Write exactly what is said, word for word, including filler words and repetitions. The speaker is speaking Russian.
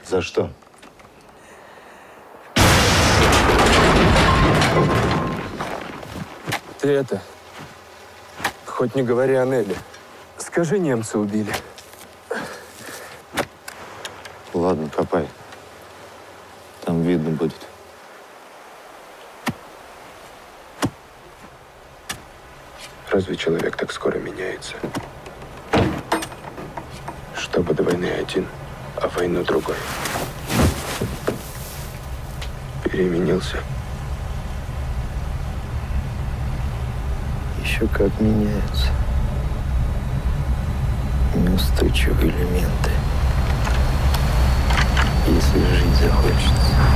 За что? Ты это, хоть не говори о Нелли. Скажи, немца убили. Ладно, копай. Там видно будет. Разве человек так скоро меняется? Чтобы до войны один, а войну другой. Переменился. Еще как меняются неустойчивые элементы, если жить захочется.